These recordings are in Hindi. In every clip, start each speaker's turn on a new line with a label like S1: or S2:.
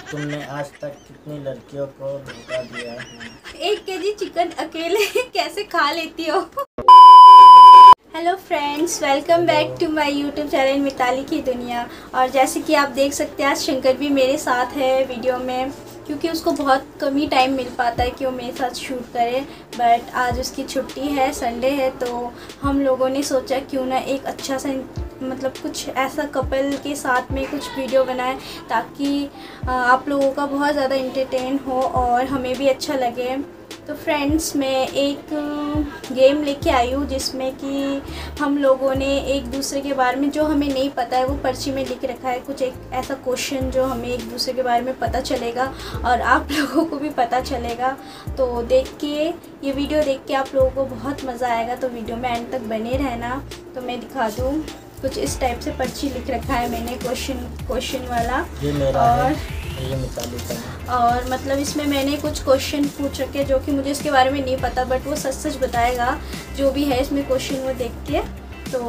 S1: तुमने आज तक कितनी लड़कियों को धोखा दिया है?
S2: 1 केजी चिकन अकेले कैसे खा लेती हो? Hello friends, welcome back to my YouTube channel Mitali की दुनिया। और जैसे कि आप देख सकते हैं, आज शंकर भी मेरे साथ है वीडियो में, क्योंकि उसको बहुत कम ही टाइम मिल पाता है कि वो मेरे साथ शूट करे। बट आज उसकी छुट्टी है, संडे है, तो हम लोगों ने सोचा क्यों ना एक अच्छा सा कुछ ऐसा कपल के साथ में कुछ वीडियो बनाए, ताकि आप लोगों का बहुत ज़्यादा इंटरटेन हो और हमें भी अच्छा लगे। तो फ्रेंड्स, मैं एक गेम लेके आई हूँ जिसमें कि हम लोगों ने एक दूसरे के बारे में, जो हमें नहीं पता है, वो पर्ची में लिख रखा है कुछ एक ऐसा क्वेश्चन जो हमें एक दूसरे के बारे में पता चलेगा और आप लोगों को भी पता चलेगा। तो देख के ये वीडियो देख के आप लोगों को बहुत मज़ा आएगा, तो वीडियो में एंड तक बने रहना। तो मैं दिखा दूँ, कुछ इस टाइप से पर्ची लिख रखा है मैंने क्वेश्चन वाला।
S1: ये मेरा
S2: और
S1: है, ये मिताली का है।
S2: और मतलब इसमें मैंने कुछ क्वेश्चन पूछ रखे जो कि मुझे इसके बारे में नहीं पता, बट वो सच सच बताएगा जो भी है इसमें क्वेश्चन वो देख के। तो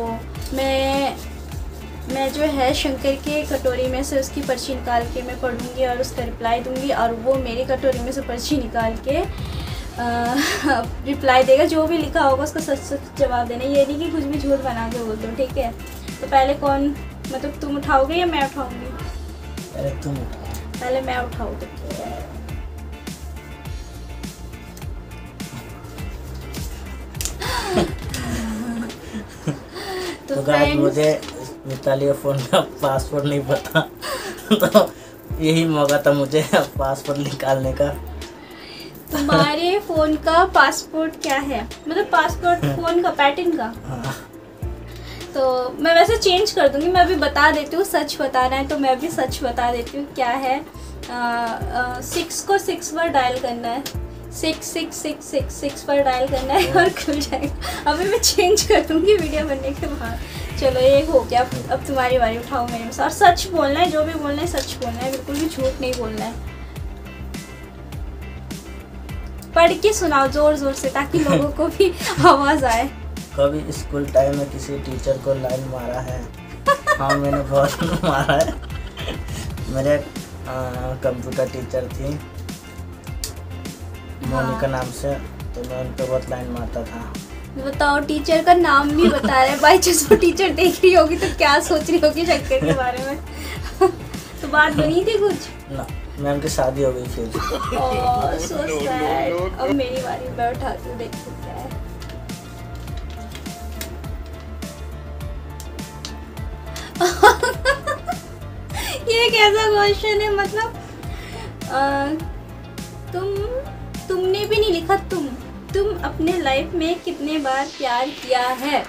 S2: मैं जो है शंकर के कटोरी में से उसकी पर्ची निकाल के मैं पढ़ूँगी और उसका रिप्लाई दूँगी, और वो मेरी कटोरी में से पर्ची निकाल के रिप्लाई देगा। जो भी लिखा होगा उसका सच सच जवाब देना, ये नहीं कि कुछ भी झूठ बना के बोल दो, ठीक है? तो पहले कौन, मतलब तुम उठाओगे या मैं उठाऊँगी?
S1: पहले तुम उठाओ।
S2: पहले मैं उठाऊँ तो ठीक है।
S1: तो गाइस, मुझे मिताली का फ़ोन का पासवर्ड नहीं पता तो यही मौका था मुझे पासवर्ड निकालने का।
S2: तुम्हारे फ़ोन का पासपोर्ट क्या है? मतलब पासपोर्ट फ़ोन का पैटर्न का?
S1: हाँ।
S2: तो मैं वैसे चेंज कर दूंगी, मैं अभी बता देती हूँ। सच बताना है तो मैं भी सच बता देती हूँ क्या है। 6 को 6 बार डायल करना है, 6 बार डायल करना है और खुल जाएगा। अभी मैं चेंज कर दूंगी वीडियो बनने के बाद। चलो, ये हो गया। अब तुम्हारी बारी, उठाओ मेरे में। और सच बोलना है, जो भी बोलना है सच बोलना है, बिल्कुल भी झूठ नहीं बोलना है। पढ़ के सुनाओ जोर जोर से, ताकि लोगों को भी आवाज़ आए।
S1: कभी स्कूल टाइम में किसी टीचर को लाइन मारा है? हाँ, मैंने बहुत मारा है। मेरे कंप्यूटर टीचर थी, मोनिका नाम से, तो मैं उन पर बहुत लाइन मारता था।
S2: बताओ, टीचर का नाम भी बता रहे हैं। बाई चांस वो टीचर देख रही होगी तो क्या सोच रही होगी शंकर के बारे में? तो बात बनी थी कुछ
S1: ना, मैम की शादी हो गई फिर।
S2: So sad. अब मेरी बारी, मैं उठाती हूँ, देखते क्या है। ये कैसा क्वेश्चन है? मतलब तुमने भी नहीं लिखा। तुम अपने लाइफ में कितने बार प्यार किया है?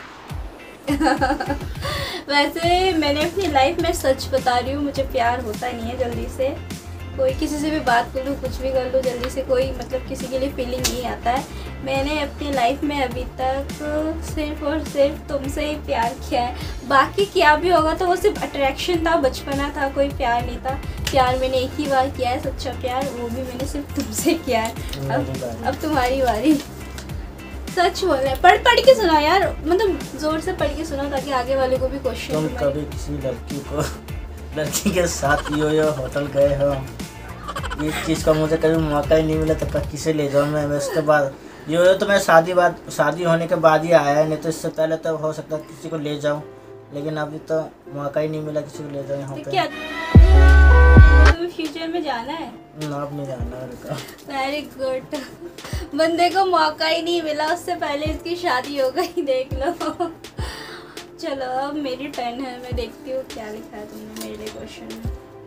S2: वैसे मैंने अपनी लाइफ में सच बता रही हूँ, मुझे प्यार होता नहीं है जल्दी से। कोई किसी से भी बात कर लूँ, कुछ भी कर लूँ, जल्दी से कोई मतलब किसी के लिए फीलिंग नहीं आता है। मैंने अपनी लाइफ में अभी तक सिर्फ और सिर्फ तुमसे ही प्यार किया है। बाकी क्या भी होगा तो वो सिर्फ अट्रैक्शन था, बचपना था, कोई प्यार नहीं था। प्यार मैंने एक ही बार किया है, सच्चा प्यार, वो भी मैंने सिर्फ तुमसे किया है। अब तुम्हारी बारी। सच बोल रहे, पढ़ के सुना यार, मतलब जोर से पढ़ के सुना, ताकि आगे वाले को भी क्वेश्चन।
S1: तुम कभी किसी लड़की के साथ यो होटल गए हो? ये चीज़ का मुझे कभी मौका ही नहीं मिला, तो किसे ले जाऊँ मैं? उसके बाद यो तो मैं शादी होने के बाद ही आया है, नहीं तो इससे पहले तो हो सकता है किसी को ले जाऊँ, लेकिन अभी तो मौका ही नहीं मिला किसी को ले जाऊँ यहाँ पे।
S2: क्या तुम्हें फ्यूचर में जाना है?
S1: ना, अब नहीं जाना।
S2: Very good. बंदे को मौका ही नहीं मिला, उससे पहले इसकी शादी हो गई, देख लो। चलो, अब मेरी टर्न है, मैं देखती हूँ क्या लिखा है तुमने मेरे लिए क्वेश्चन।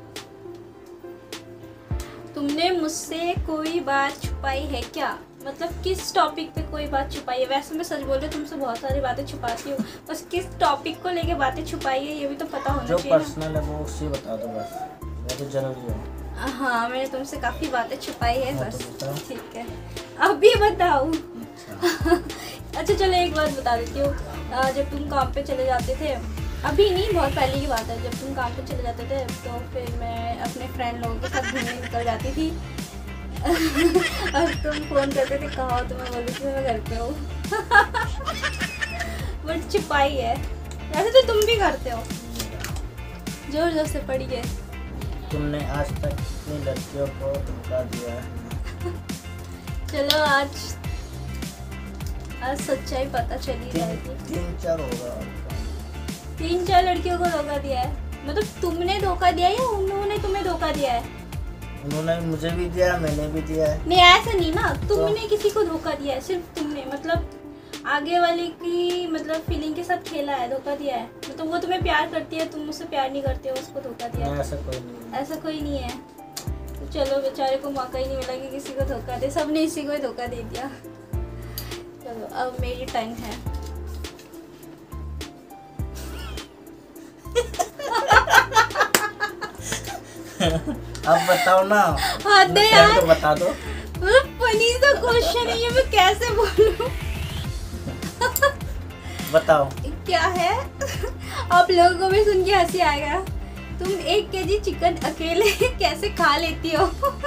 S2: तुमने मुझसे कोई बात छुपाई है क्या? मतलब किस टॉपिक पे कोई बात छुपाई है? वैसे मैं सच बोल रही हूँ, तुमसे बहुत सारी बातें छुपाती हूँ, बस किस टॉपिक को लेके बातें छुपाई है ये भी तो पता होना चाहिए।
S1: जो पर्सनल है वो उससे बता दो बस, वो तो जरूरी है।
S2: हाँ, मैंने तुमसे काफ़ी बातें छुपाई है, बस ठीक है। अभी बताओ। अच्छा चलो, एक बात बता देती हूँ। जब तुम काम पे चले जाते थे, अभी नहीं, बहुत पहले की बात है, जब तुम काम पे चले जाते थे तो फिर मैं अपने फ्रेंड लोगों के साथ घूमने निकल जाती थी। और तुम फ़ोन करते थे, कहाँ हो? तो मैं बोलती थी मैं घर पे हूँ। बट छुपाई है, वैसे तो तुम भी करते हो। जोर जोर से पढ़िए।
S1: तुमने आज तक कितनी लड़कियों को धोखा दिया है?
S2: चलो आज सच्चाई पता चली जाएगी।
S1: 3-4 होगा।
S2: 3-4 लड़कियों को धोखा दिया है? मतलब तुमने धोखा दिया है या उन्होंने तुम्हें धोखा दिया है?
S1: उन्होंने मुझे भी दिया, मैंने भी दिया है।
S2: नहीं ऐसा नहीं ना, तुमने किसी को धोखा दिया है, सिर्फ तुमने, मतलब आगे वाले की मतलब फीलिंग के साथ खेला है, धोखा दिया है। मतलब वो तुम्हें प्यार करती है, तुम उससे प्यार नहीं करते हो, उसको धोखा दिया है।
S1: ऐसा कोई नहीं है।
S2: ऐसा कोई नहीं है। तो चलो बेचारे को मौका ही नहीं मिला कि किसी को धोखा दे, सबने इसी को ही धोखा दे दिया। चलो अब मेरी टर्न है।
S1: अब बताओ ना।
S2: हाँ दे यार,
S1: तो बता दो।
S2: फनी सा क्वेश्चन है ये, मैं कैसे बोलूं?
S1: बताओ
S2: क्या है? आप लोगों को भी सुन के हंसी आएगा। तुम 1 केजी चिकन अकेले कैसे खा लेती हो?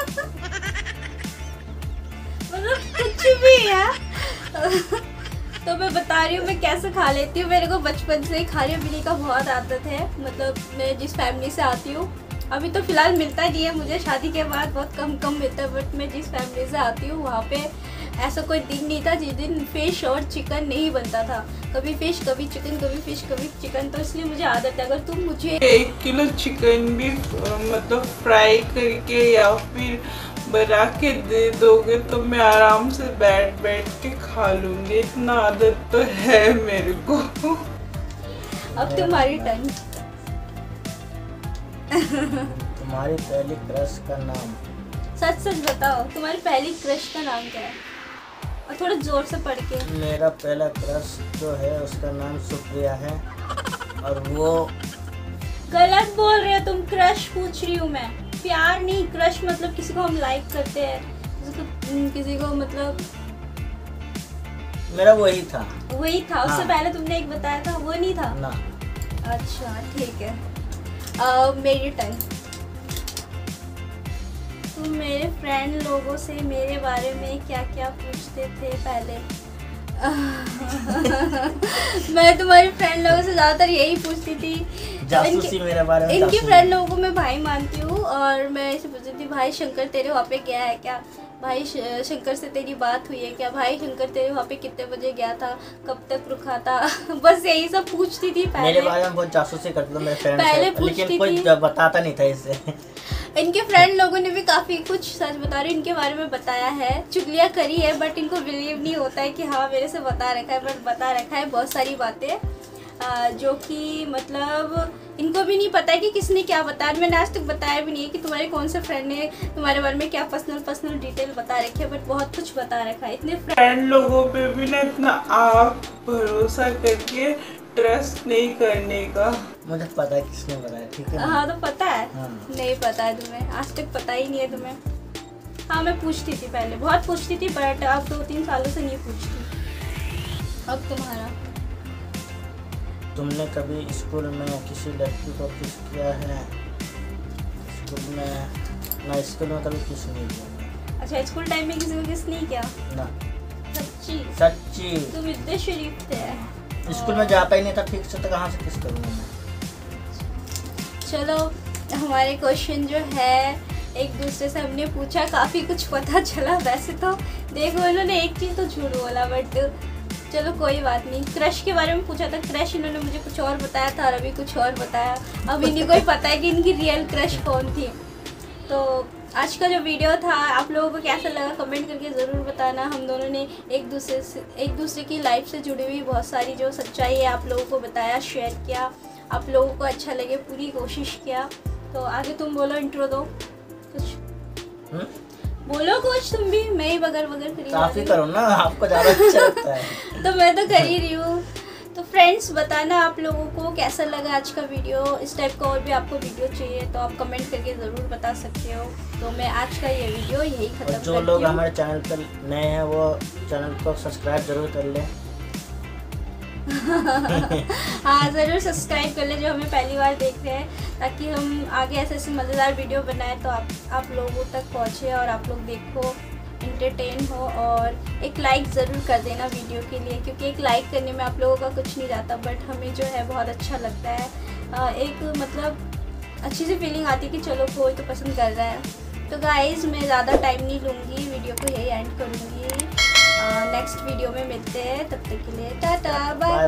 S2: मतलब कुछ भी है। तो मैं बता रही हूँ मैं कैसे खा लेती हूँ। मेरे को बचपन से ही खाने पीने का बहुत आदत है। मतलब मैं जिस फैमिली से आती हूँ, अभी तो फिलहाल मिलता नहीं है मुझे, शादी के बाद बहुत कम मिलता है, बट मैं जिस फैमिली से आती हूँ वहाँ पे ऐसा कोई दिन नहीं था जिस दिन फिश और चिकन नहीं बनता था। कभी फिश कभी चिकन, कभी फिश कभी चिकन। तो इसलिए मुझे आदत है। अगर तुम मुझे
S3: 1 किलो चिकन भी मतलब फ्राई करके या फिर बना के दे दोगे तो मैं आराम से बैठ के खा लूँगी, इतना आदत तो है मेरे को।
S2: अब तुम्हारी टर्न।
S1: तुम्हारी पहली क्रश का नाम?
S2: सच बताओ, तुम्हारी पहली क्रश का नाम क्या है? और थोड़ा जोर से पढ़ के।
S1: मेरा पहला क्रश जो है उसका नाम सुप्रिया है। और वो
S2: गलत बोल रहे हो तुम, क्रश पूछ रही हूँ मैं, प्यार नहीं। क्रश मतलब किसी को हम लाइक करते हैं, किसी को मतलब
S1: मेरा वही था।
S2: वही था। उससे
S1: हाँ।
S2: पहले तुमने एक बताया था, वो नहीं था
S1: ना।
S2: अच्छा ठीक है। मेरी टर्न। तुम मेरे फ्रेंड लोगों से मेरे बारे में क्या क्या पूछते थे पहले? मैं तुम्हारे फ्रेंड लोगों से ज़्यादातर यही पूछती थी।
S1: जासूसी मेरे बारे में।
S2: इनकी फ्रेंड लोगों को मैं भाई मानती हूँ, और मैं ऐसे पूछती थी, भाई शंकर तेरे वहाँ पे गया है क्या? भाई शंकर से तेरी बात हुई है क्या? भाई शंकर तेरे वहाँ पे कितने बजे गया था? कब तक रुका था? बस यही सब पूछती थी पहले।
S1: मेरे बारे में बहुत जासूसी करते थे मेरे फ्रेंड
S2: पहले
S1: से, लेकिन
S2: पूछती
S1: कोई बताता नहीं था इससे।
S2: इनके फ्रेंड लोगों ने भी काफ़ी कुछ, सच बता रही हूँ, इनके बारे में बताया है, चुगलियाँ करी है, बट इनको बिलीव नहीं होता है कि हाँ मेरे से बता रखा है। बट बता रखा है बहुत सारी बातें जो कि मतलब इनको भी नहीं पता है कि किसने क्या बताया। मैंने आज तक बताया भी नहीं है कि तुम्हारे कौन से फ्रेंड ने तुम्हारे बारे में क्या पर्सनल डिटेल बता रखी है, बट बहुत कुछ बता रखा है। इतने
S3: फ्रेंड लोगों पे भी ना इतना आप भरोसा करके ट्रस्ट नहीं करने का।
S1: मुझे पता है किसने बताया, ठीक है।
S2: हाँ तो पता है।
S1: हाँ।
S2: नहीं पता है तुम्हें, आज तक पता ही नहीं है तुम्हें। हाँ मैं पूछती थी पहले, बहुत पूछती थी, बट अब 2-3 सालों से नहीं पूछती। अब तुम्हारा।
S1: तुमने कभी स्कूल में किसी लड़की को किस किया है? स्कूल में ना, स्कूल में कभी किस नहीं किया।
S2: अच्छा, स्कूल टाइम में किसी को किस नहीं किया?
S1: ना।
S2: सच्ची?
S1: सच्ची।
S2: तुम इतने शरीफ थे।
S1: स्कूल में जाता ही नहीं था ठीक से, तो कहाँ से किस करूँगा मैं।
S2: चलो हमारे क्वेश्चन जो है एक दूसरे से हमने पूछा, काफ़ी कुछ पता चला। वैसे तो देखो इन्होंने एक चीज़ तो झूठ बोला, बट चलो कोई बात नहीं। क्रश के बारे में पूछा था, क्रश इन्होंने मुझे कुछ और बताया था और अभी कुछ और बताया। अब इन्हीं को ही पता है कि इनकी रियल क्रश कौन थी। तो आज का जो वीडियो था आप लोगों को कैसा लगा कमेंट करके ज़रूर बताना। हम दोनों ने एक दूसरे की लाइफ से जुड़ी हुई बहुत सारी जो सच्चाई है आप लोगों को बताया, शेयर किया। आप लोगों को अच्छा लगे पूरी कोशिश किया। तो आगे तुम बोलो, इंट्रो दो कुछ। बोलो कुछ तुम भी, मैं ही बगर करी
S1: काफी करो ना, आपको ज़्यादा अच्छा लगता है।
S2: तो मैं तो कर ही रही हूँ। तो फ्रेंड्स बताना आप लोगों को कैसा लगा आज का वीडियो। इस टाइप का और भी आपको वीडियो चाहिए तो आप कमेंट करके ज़रूर बता सकते हो। तो मैं आज का ये वीडियो यही ख़त्म करती हूँ।
S1: जो लोग हमारे चैनल पर नए हैं वो चैनल को सब्सक्राइब जरूर कर लें।
S2: हाँ ज़रूर सब्सक्राइब कर ले जो हमें पहली बार देख रहे हैं, ताकि हम आगे ऐसे मज़ेदार वीडियो बनाएं तो आप लोगों तक पहुँचे और आप लोग देखो, इंटरटेन हो। और एक लाइक ज़रूर कर देना वीडियो के लिए, क्योंकि एक लाइक करने में आप लोगों का कुछ नहीं जाता, बट हमें जो है बहुत अच्छा लगता है। एक मतलब अच्छी सी फीलिंग आती है कि चलो कोई तो पसंद कर रहा है। तो गाइज़ मैं ज़्यादा टाइम नहीं लूँगी, वीडियो को यही एंड करूँगी। नेक्स्ट वीडियो में मिलते हैं, तब तक के लिए टाटा बाय।